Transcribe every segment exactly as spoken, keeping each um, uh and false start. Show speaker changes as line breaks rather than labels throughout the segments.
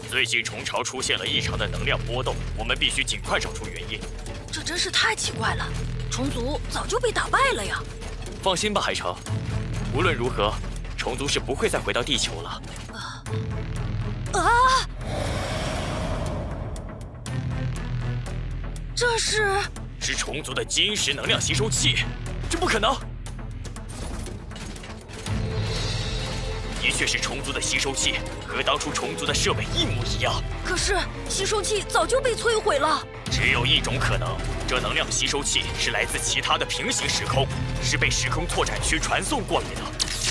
最近虫巢出现了异常的能量波动，我们必须尽快找出原因。
这真是太奇怪了，虫族早就被打败了呀！
放心吧，海城，无论如何，虫族是不会再回到地球了。
啊！这是？
是虫族的基因石能量吸收器，这不可能！的确是虫族的吸收器，和当初虫族的设备一模一样。
可是吸收器早就被摧毁了。
只有一种可能，这能量吸收器是来自其他的平行时空，是被时空拓展区传送过来的。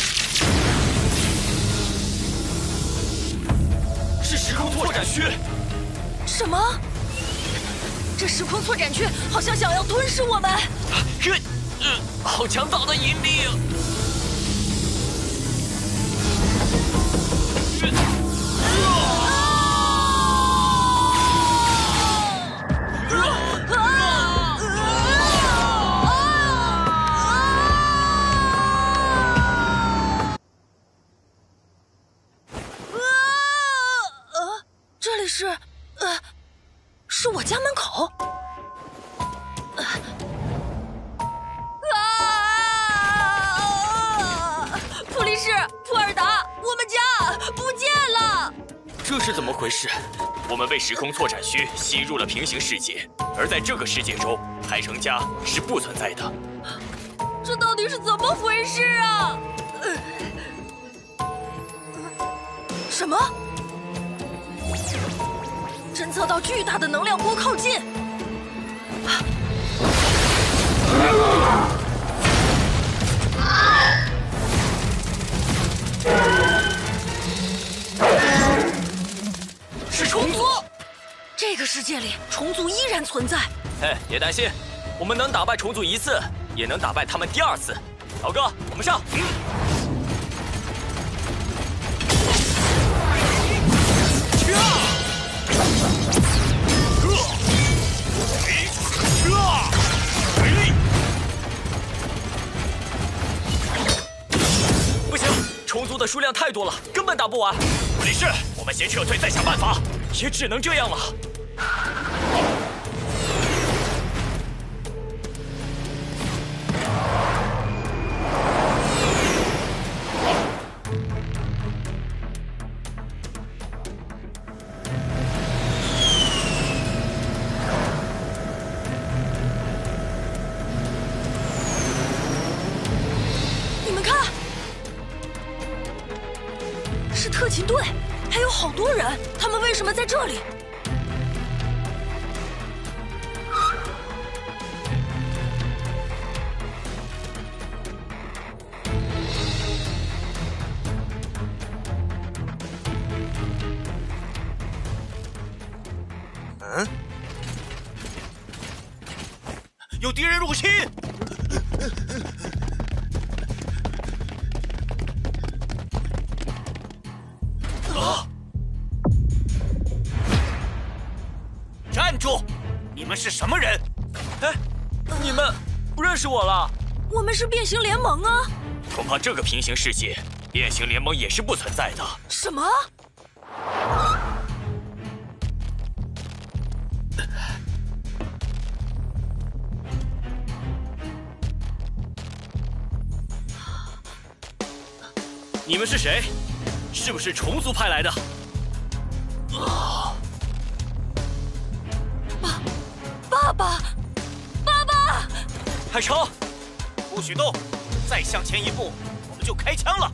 是时空拓展区？
什么？这时空拓展区好像想要吞噬我们。
这，呃，好强大的引力啊！
是，呃，是我家门口。呃、啊！普利士、普尔达，我们家不见了！
这是怎么回事？我们被时空拓展区吸入了平行世界，而在这个世界中，海城家是不存在的。
这到底是怎么回事啊？呃、什么？侦测到巨大的能量波靠近，
是虫族。
这个世界里，虫族依然存在。
哎，别担心，我们能打败虫族一次，也能打败他们第二次。老哥，我们上！嗯不行，虫族的数量太多了，根本打不完。普利士，我们先撤退，再想办法，也只能这样了。
是特勤队，还有好多人，他们为什么在这里？
嗯，有敌人入侵！站住！你们是什么人？
哎，你们不认识我了？
我们是变形联盟啊！
恐怕这个平行世界，变形联盟也是不存在的。
什么？
你们是谁？是不是虫族派来的？啊！
爸，爸爸，爸爸！
海城，
不许动！再向前一步，我们就开枪了。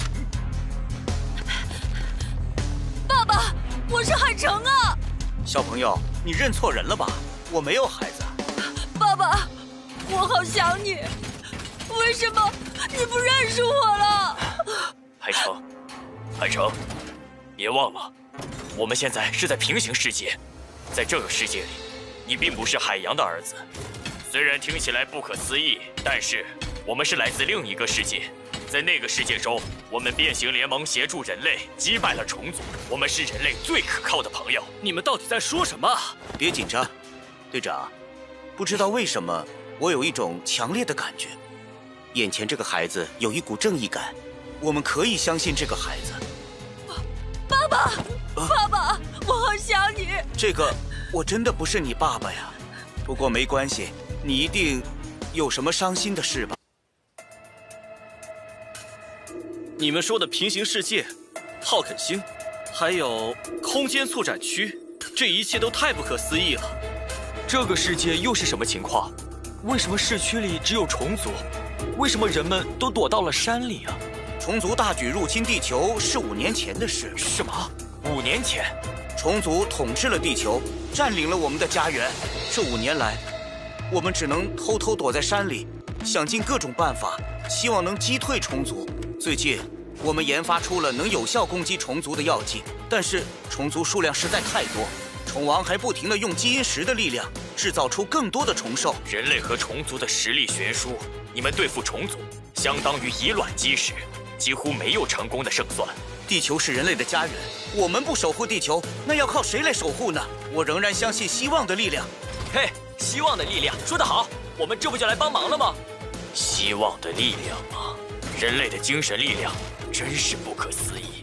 爸爸，我是海城啊！
小朋友，你认错人了吧？我没有孩子。
爸爸，我好想你，为什么你不认识我了？
海城，海城，别忘了，我们现在是在平行世界，在这个世界里，你并不是海洋的儿子。虽然听起来不可思议，但是我们是来自另一个世界，在那个世界中，我们变形联盟协助人类击败了虫族，我们是人类最可靠的朋友。你们到底在说什么？
别紧张，队长。不知道为什么，我有一种强烈的感觉，眼前这个孩子有一股正义感。我们可以相信这个孩子。
爸爸，爸爸， 我好想你。
这个我真的不是你爸爸呀，不过没关系，你一定有什么伤心的事吧？
你们说的平行世界、浩肯星，还有空间促展区，这一切都太不可思议了。
这个世界又是什么情况？为什么市区里只有虫族？为什么人们都躲到了山里啊？
虫族大举入侵地球是五年前的事。
什么？五年前？
虫族统治了地球，占领了我们的家园。这五年来，我们只能偷偷躲在山里，想尽各种办法，希望能击退虫族。最近，我们研发出了能有效攻击虫族的药剂，但是虫族数量实在太多，虫王还不停地用基因石的力量制造出更多的虫兽。
人类和虫族的实力悬殊，你们对付虫族，相当于以卵击石，几乎没有成功的胜算。
地球是人类的家园，我们不守护地球，那要靠谁来守护呢？我仍然相信希望的力量。
嘿，希望的力量，说得好，我们这不就来帮忙了吗？希望的力量啊，人类的精神力量真是不可思议。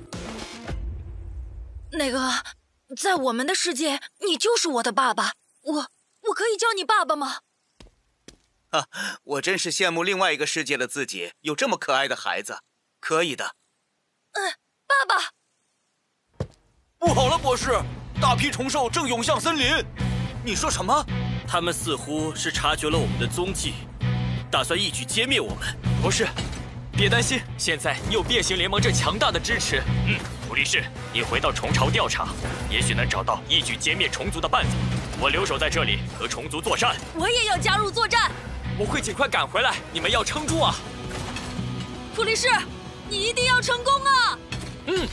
那个，在我们的世界，你就是我的爸爸，我我可以叫你爸爸吗？
啊，我真是羡慕另外一个世界的自己，有这么可爱的孩子。可以的。
嗯，爸爸。
不好了，博士，大批虫兽正涌向森林。你说什么？
他们似乎是察觉了我们的踪迹，打算一举歼灭我们。
博士，别担心，现在你有变形联盟这强大的支持。嗯，普利士，你回到虫巢调查，也许能找到一举歼灭虫族的办法。我留守在这里和虫族作战。
我也要加入作战。
我会尽快赶回来，你们要撑住啊！
普利士，你一定要成功啊！
嗯。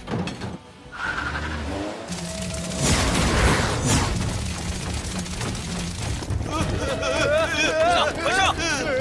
上，快上！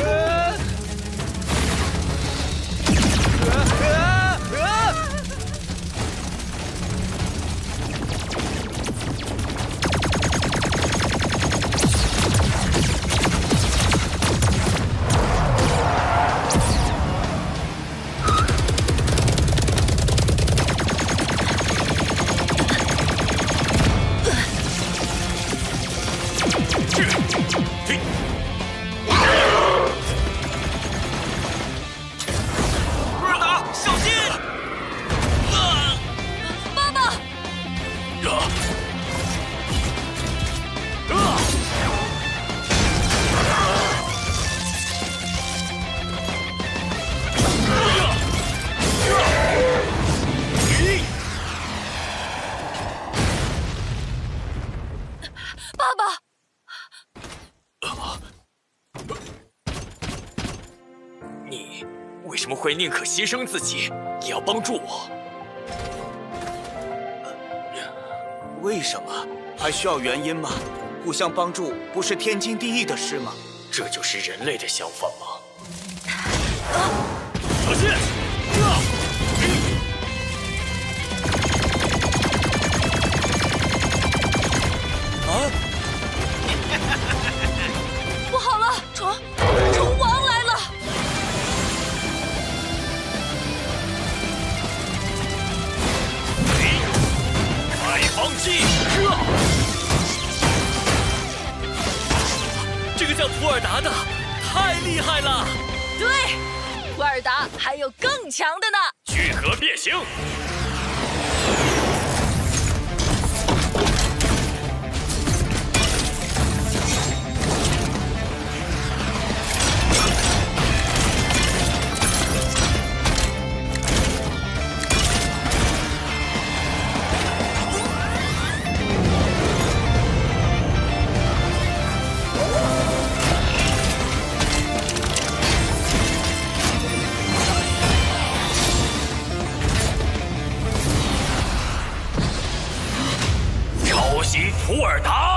会宁可牺牲自己，也要帮助我。
为什么？还需要原因吗？互相帮助不是天经地义的事吗？
这就是人类的想法吗？
小心！
啊！
不好了，虫虫王来了！
放弃！这个叫图尔达的太厉害了！
对，图尔达还有更强的呢！
聚合变形！图尔达。